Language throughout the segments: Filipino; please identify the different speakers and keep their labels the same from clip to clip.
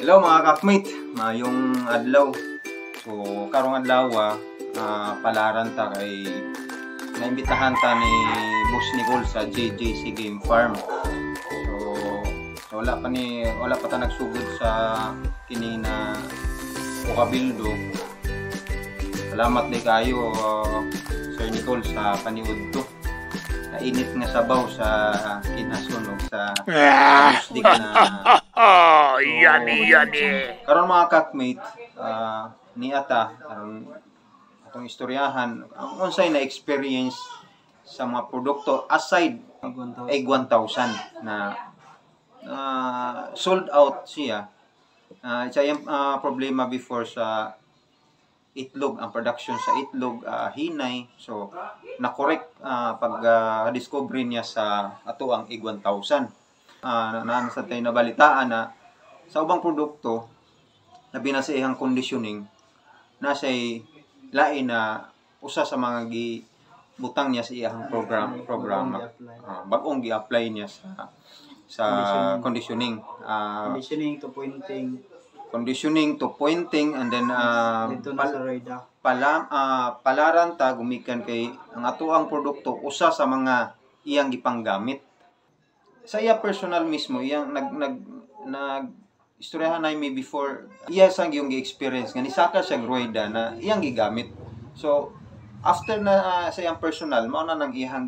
Speaker 1: Hello mga kakmate, mayong adlaw. So karong adlaw palaran ta kay naimbitahan ta ni Boss Nicole sa JJC Gamefarm. So wala pa ta nagsugod sa kini na bukabildo. Salamat day kayo Sir Nicole sa paniud to. Nainit nga sabaw sa kinasunog sa musdik na
Speaker 2: yani.
Speaker 1: Karon mga kakmate, ni ata karon atong istoryahan ang unsay na experience sa mga produkto aside egg 1,000 na sold out siya. Isa yung problema before sa itlog, ang production sa itlog hinay. So na-correct pag discover niya sa ato ang egg 1,000. Sa tayo nabalitaan na sa ubang produkto labi na sa iyang conditioning nasa lain na usa sa mga gibutang niya sa iyang programa bag-ong gi-apply niya sa conditioning conditioning to pointing and then palaran ta gumikan kay ang ato ang produkto usa sa mga iyang gipanggamit sa iya personal mismo iyang nag istoryahan na may before iya sang yung gi-experience nga nisaka siya rueda na iyang gigamit. So after na sa iyang personal mao na nang iyang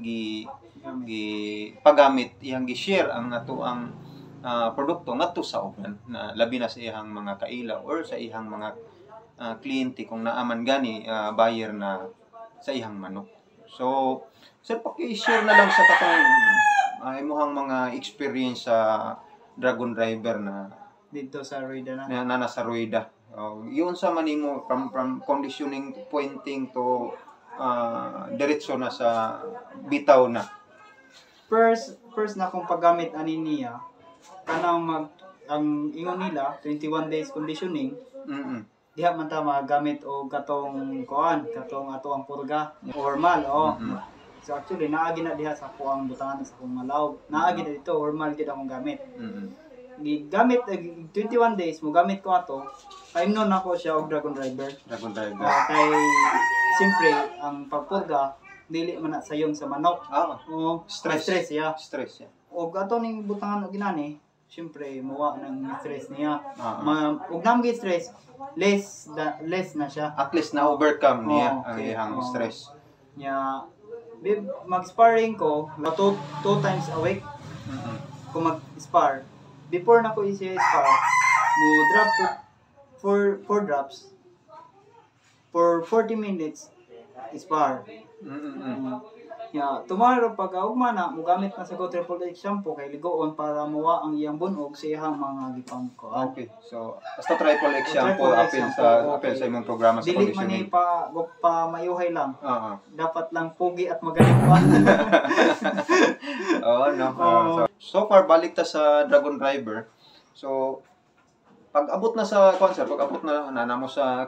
Speaker 1: pagamit iyang gi-share ang ato ang produkto ngadto sa uban na labi na sa iyang mga kailaw or sa iyang mga kliyente kung naaman gani buyer na sa iyang manok. So sir paki-share na lang sa katong imuhang mga experience sa dragon driver na
Speaker 3: dito sa Rueda
Speaker 1: na nasa Rueda. Yun sa manimo from conditioning pointing to diretso na sa bitaw na.
Speaker 3: First na kung paggamit ani niya kanang ang ingon nila 21 days conditioning. Diha man ta magamit og katong katong ato ang purga normal So actually naagi na diha sa kuang butangan sa kuang malaw. Naagi na dito normal gid akong gamit. Gigamit 21 days mo gamit ko ato. Time noon ako siya og dragon driver. Kay siyempre ang pagpurga dili man na sayon sa manok. Stress ya. Og ato ning butangan og ginani, siyempre muwa ng stress niya. Ug namgi stress less na siya.
Speaker 1: At least na overcome niya ang iyang stress.
Speaker 3: Nya mag-sparring ko 2 times a week. Kung mag-spar before na ko i-spar mo drop ko 4 drops for 40 minutes spar. Tomorrow pag ugma na mo gamit na sa ko triple X shampoo kay ligoon para mawa ang iyang bunog sa iyang mga gipang ko.
Speaker 1: Okay. So basta triple X shampoo apil sa imong programa sa conditioning.
Speaker 3: Dili man pa mayuhay lang. Dapat lang pugi at magaling pa.
Speaker 1: So far balik ta sa dragon driver. So pag abot na sa concert, pag abot na namo sa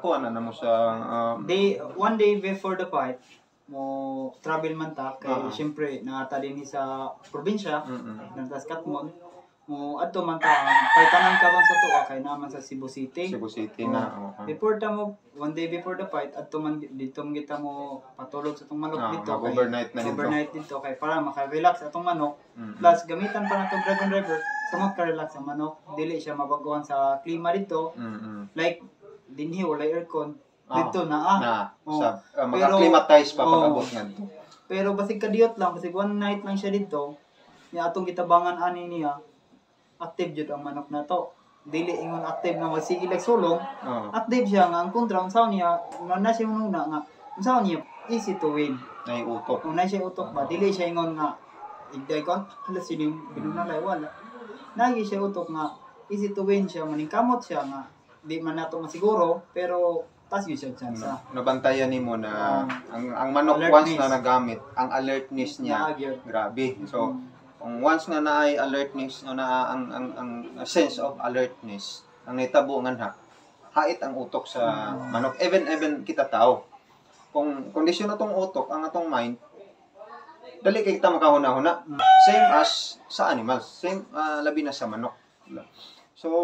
Speaker 3: one day before the fight mo travel man ta kay syempre naata din sa probinsya nagtas Katmon mo adto man ta paytanan ka bang sa tuwa kay naman sa Cebu City
Speaker 1: na
Speaker 3: before ta mo one day before the fight adto man dito kita mo patulog sa tong manok dito kay overnight dito kay para maka-relax atong manok plus gamitan pa natong dragon driver sa maka-relax ang manok dili siya mabaguhan sa klima dito like dinhi wala aircon dito
Speaker 1: maka-climatize pa pag-abot ngadto.
Speaker 3: Pero basig kadiyot lang, basig one night lang siya dito. Niya atong gitabangan ani niya. Active jud ang manok na to. Dili ingon active na magsige like sulong. Active siya nga ang kontra unsaon niya, na siya ununa nga. Unsaon niya easy to win.
Speaker 1: Nay utok.
Speaker 3: Unay siya utok ba? Dili siya ingon nga igday kon hala sining binunalay wala. Nagi siya utok nga easy to win siya, maningkamot siya nga di man nato masiguro pero tas yun siya chance.
Speaker 1: Nabantayan nimo na ang manok once na nagamit, ang alertness niya grabe. So kung once nga naay alertness na ang sense of alertness ang nitabo nga hait ang utok sa manok even kita tao. Kung kondisyon atong utok ang atong mind dali kay kita makahuna-huna. Same as sa animals, same labi na sa manok. So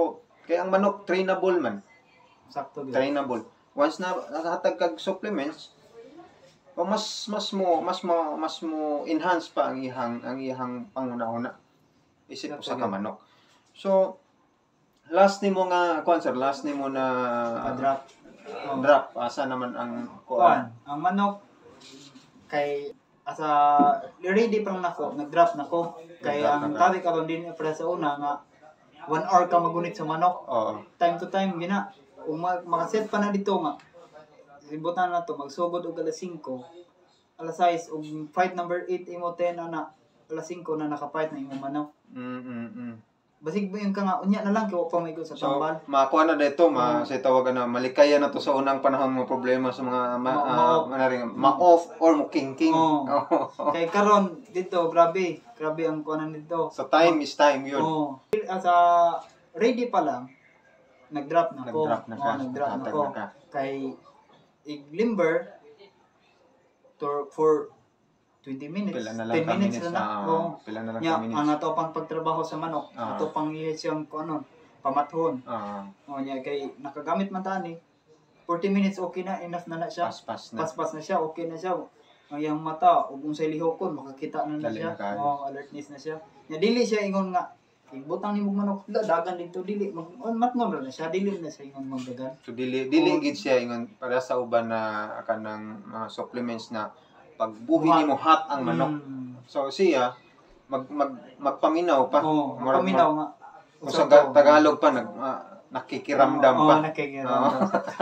Speaker 1: Kaya ang manok trainable man.
Speaker 3: Sakto gyud.
Speaker 1: Trainable. Once na nakahatag kag supplements, o mas mo enhance pa ang iyang panguna-una. Isip
Speaker 3: Sakto
Speaker 1: sa ka
Speaker 3: gyud.
Speaker 1: manok. So last nimo nga sir, last nimo na
Speaker 3: Drop.
Speaker 1: drop asa naman ang
Speaker 3: Kuan, ang manok kay asa ready pa lang nako, nag-drop nako. Kay
Speaker 1: Nag-drop
Speaker 3: ang
Speaker 1: na ka.
Speaker 3: tabi karon din para sa una nga 1 hour ka magunit sa manok.
Speaker 1: Oo.
Speaker 3: Time to time gina. Kung makaset pa na dito nga ibutan na to magsugod og alas 5, alas 6 og fight number 8 imo 10 ana alas 5 na naka-fight na imong manok. Basig ba yung ka nga unya na lang kay wa pa may sa
Speaker 1: So,
Speaker 3: tambal.
Speaker 1: makuha na dito, sa tawagan na malikaya na to sa unang panahon mga problema sa mga ma-off or mo-king-king.
Speaker 3: Oo. Kay karon dito grabe ang kuanan dito.
Speaker 1: So time is time yun.
Speaker 3: Oo. Asa ready pa lang nag-drop na ko.
Speaker 1: Nag-drop na ka.
Speaker 3: Nag-drop na
Speaker 1: Naghatag
Speaker 3: ko.
Speaker 1: na ka.
Speaker 3: Kay iglimber for 20 minutes.
Speaker 1: Pila na lang
Speaker 3: 10
Speaker 1: ka
Speaker 3: minutes
Speaker 1: minutes
Speaker 3: na. Oo.
Speaker 1: Pila na lang
Speaker 3: Nya,
Speaker 1: ka minutes.
Speaker 3: ang ato pang pagtrabaho sa manok, ato pang siyang kuanon, pamathon. O nya kay nakagamit man tani. 40 minutes okay na, enough na siya.
Speaker 1: Paspas na.
Speaker 3: Paspas na siya, okay na siya. Ang iyang mata, ug unsay lihokon, makakita na
Speaker 1: Dali
Speaker 3: siya.
Speaker 1: na kayo.
Speaker 3: Oo, alertness na siya. Nya dili siya ingon nga ibutang nimo manok, dagan dito dili matngon na siya, dili na siya ingon magdagan.
Speaker 1: So dili gid siya ingon para sa uban na kanang mga supplements na pagbuhi nimo hot ang manok. So siya magpaminaw pa.
Speaker 3: Oo, paminaw nga.
Speaker 1: Kung sa Tagalog pa nakikiramdam pa.
Speaker 3: Oo, nakikiramdam.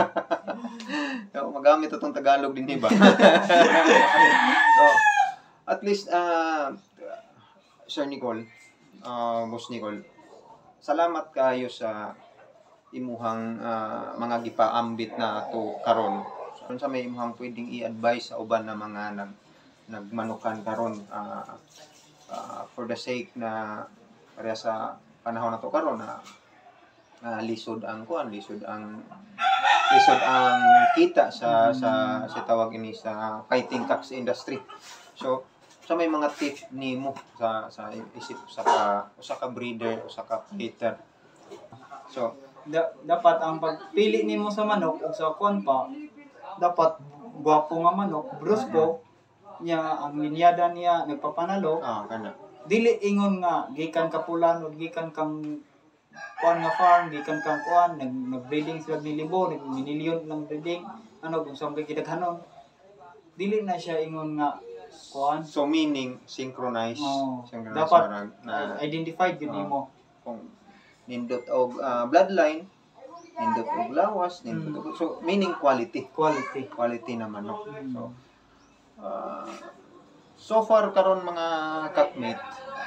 Speaker 1: Magamit itong Tagalog din iba. So at least Sir Nicole, Boss Nicole, salamat kayo sa imuhang mga gipaambit na to karon. Kung sa may imuhang pwedeng i-advise sa uban na mga nagmanukan karon for the sake na para sa panahon na to karon na lisod ang kita sa tawag ini sa fighting cocks industry. So sa may mga tip nimo sa isip sa ka breeder o sa ka fighter. So
Speaker 3: dapat ang pagpili nimo sa manok o sa kuan pa dapat gwapo nga manok, brusko niya ang linyada niya nagpapanalo.
Speaker 1: kana.
Speaker 3: Dili ingon nga gikan ka pulan o gikan kang kuan nga farm, gikan kang kuan nag-breeding sila ni libo, nag-milyon lang breeding, ano kung saan kidaghanon. Dili na siya ingon nga kuan.
Speaker 1: So meaning synchronize.
Speaker 3: Dapat identified yun nimo.
Speaker 1: Kung nindot og bloodline, nindot og lawas, nindot og, so meaning quality na manok. So far karon mga cockmate,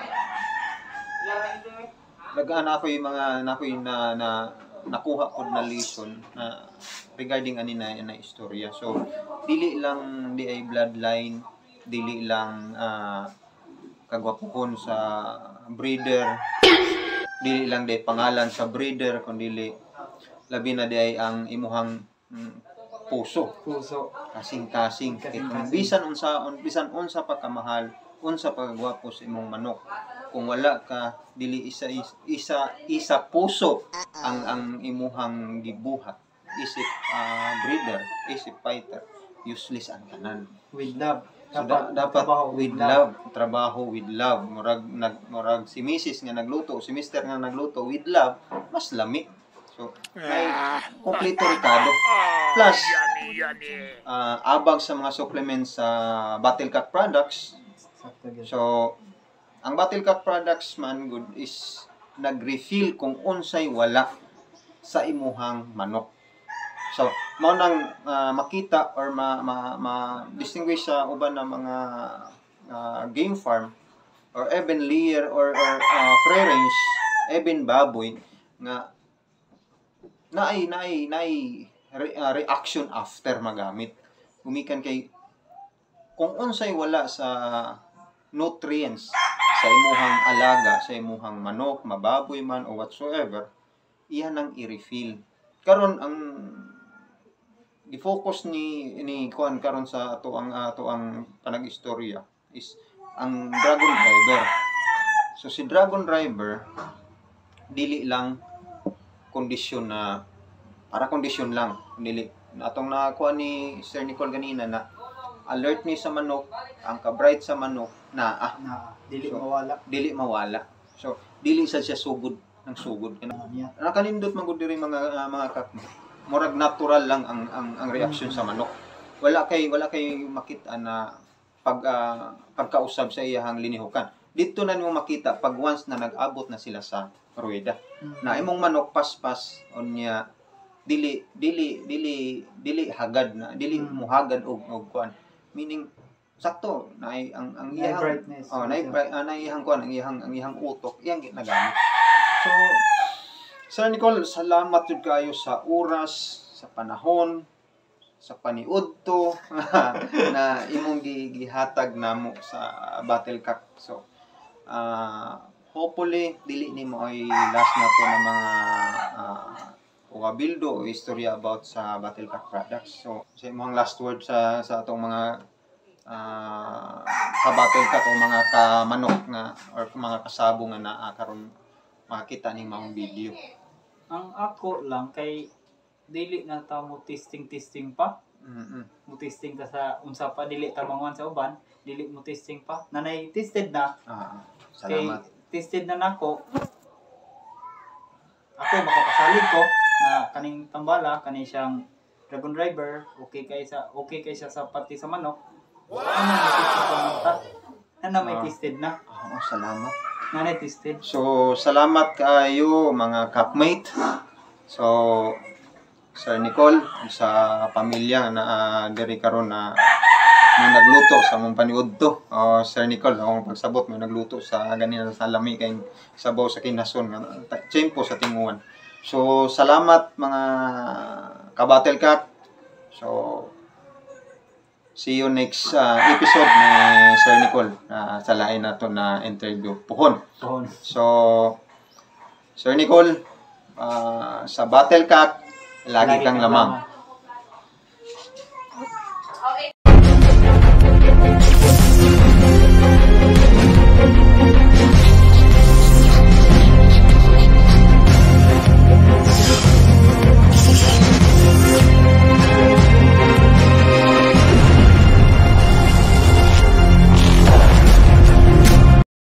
Speaker 1: nag-ana ko yung mga nakuha ko na lesson na regarding ani na istorya. So dili lang di ay bloodline, dili lang kagwapon sa breeder, dili lang di pangalan sa breeder, kundi labi na di ay ang imuhang puso. Kasing-kasing. Kung bisan unsa pa kamahal, unsa pa kagwapo sa imong manok. Kung wala ka dili isa puso ang imuhang gibuhat. Isip breeder, isip fighter, useless ang tanan.
Speaker 3: With love.
Speaker 1: So dapat with love, trabaho with love. Murag si Mrs. nga nagluto, si Mr. nga nagluto with love, mas lami. So may kompleto rikado. Plus abang sa mga supplements sa Battlecat products. So ang Battlecat products man good is nag-refill kung unsay wala sa imuhang manok. So mao nang makita or ma-distinguish sa uban na mga game farm or even layer or free range, even baboy nga naay reaction after magamit. Gumikan kay kung unsay wala sa nutrients sa imuhang alaga, sa imuhang manok, mababoy man o whatsoever, iyan ang i-refill. Karon ang i-focus ni kuan karon sa ato ang panag-istorya is ang dragon driver. So si dragon driver dili lang kondisyon na para kondisyon lang dili atong nakuha ni Sir Nicole ganina na alert ni sa manok ang ka-bright sa manok na
Speaker 3: dili
Speaker 1: so,
Speaker 3: mawala.
Speaker 1: So dili sad siya sugod ng sugod nakalindot man gud diri mga kak murag natural lang ang reaksyon sa manok. Wala kay makita na pagkausab sa iyang linihukan. Dito na nimo makita pag once na nag-abot na sila sa ruweda. Na imong manok paspas unya dili hagad na dili muhagad og kuan. Meaning sakto na ang iyang
Speaker 3: brightness.
Speaker 1: na iyang kuan ang iyang utok iyang ginagamit. So Sir Nicole, salamat jud kayo sa oras, sa panahon, sa paniudto na imong gihatag namo sa Battlecock. So hopefully dili nimo ay last na to ng mga ugabildo o istorya about sa Battlecock products. So sa imong last word sa atong mga ka-Battlecock o mga kamanok nga or mga kasabo nga naa karon makita ning maong video.
Speaker 3: Ang ako lang kay dili na ta mo testing pa. Mo testing ta sa unsa pa dili ta manguan sa uban, dili mo testing pa. Nanay tested na.
Speaker 1: Salamat.
Speaker 3: Kay tested na nako. Ako makapasalig ko na kaning tambala kani siyang dragon driver, okay kay siya sa pati sa manok. Ano may tested na.
Speaker 1: Salamat.
Speaker 3: Nanay tested.
Speaker 1: So salamat kayo mga capmate. So Sir Nicole sa pamilya na diri karon na may nagluto sa mong paniudto. Sir Nicole, akong pagsabot may nagluto sa ganina sa lami kay sabaw sa kinason nga tiyempo sa tinguan. So salamat mga ka-Battlecock. So see you next episode ni Sir Nicole sa lain nato na interview. Puhon. So Sir Nicole, sa Battlecock lagi kang lamang.